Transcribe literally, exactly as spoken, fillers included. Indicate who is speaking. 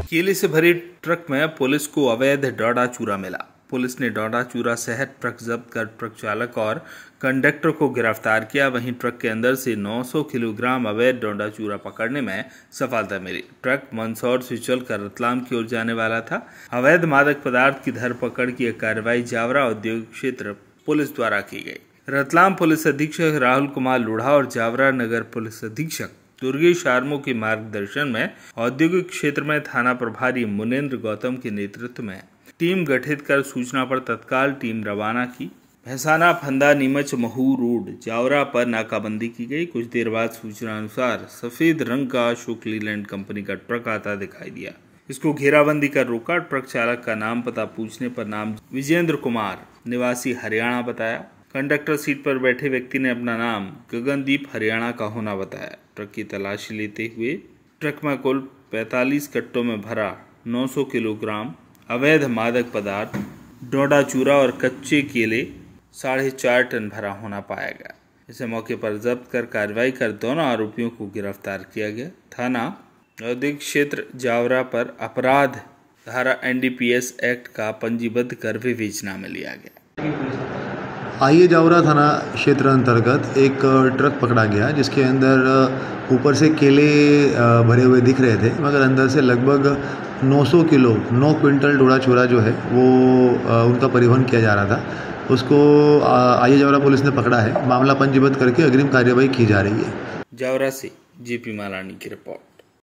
Speaker 1: केले से भरी ट्रक में पुलिस को अवैध डोडा चूरा मिला। पुलिस ने डोडा चूरा सहित ट्रक जब्त कर ट्रक चालक और कंडक्टर को गिरफ्तार किया। वहीं ट्रक के अंदर से नौ सौ किलोग्राम अवैध डोडा चूरा पकड़ने में सफलता मिली। ट्रक मंदसौर से चलकर रतलाम की ओर जाने वाला था। अवैध मादक पदार्थ की धरपकड़ की कार्रवाई जावरा औद्योगिक क्षेत्र पुलिस द्वारा की गई। रतलाम पुलिस अधीक्षक राहुल कुमार लोढ़ा और जावरा नगर पुलिस अधीक्षक दुर्गेश आर्मो के मार्गदर्शन में औद्योगिक क्षेत्र में थाना प्रभारी मुनेन्द्र गौतम के नेतृत्व में टीम गठित कर सूचना पर तत्काल टीम रवाना की। भैसाना फंदा नीमच महू रोड जावरा पर नाकाबंदी की गई। कुछ देर बाद सूचना अनुसार सफेद रंग का अशोक लीलैंड कंपनी का ट्रक आता दिखाई दिया। इसको घेराबंदी कर रोका। ट्रक चालक का नाम पता पूछने पर नाम विजेंद्र कुमार निवासी हरियाणा बताया। कंडक्टर सीट पर बैठे व्यक्ति ने अपना नाम गगनदीप हरियाणा का होना बताया। ट्रक की तलाशी लेते हुए ट्रक में कुल पैंतालीस कट्टों में भरा नौ सौ किलोग्राम अवैध मादक पदार्थ डोडा चूरा और कच्चे केले साढ़े चार टन भरा होना पाया गया। इसे मौके पर जब्त कर कार्रवाई कर दोनों आरोपियों को गिरफ्तार किया गया। थाना औद्योगिक क्षेत्र जावरा पर अपराध धारा N D P S act का पंजीबद्ध कर विवेचना में लिया गया।
Speaker 2: आइए जावरा थाना क्षेत्र अंतर्गत एक ट्रक पकड़ा गया जिसके अंदर ऊपर से केले भरे हुए दिख रहे थे, मगर अंदर से लगभग नौ सौ किलो नौ क्विंटल डोडा चूरा जो है वो उनका परिवहन किया जा रहा था। उसको आइए जावरा पुलिस ने पकड़ा है। मामला पंजीबद्ध करके अग्रिम कार्यवाही की जा रही है।
Speaker 1: जावरा से जेपी मालानी की रिपोर्ट।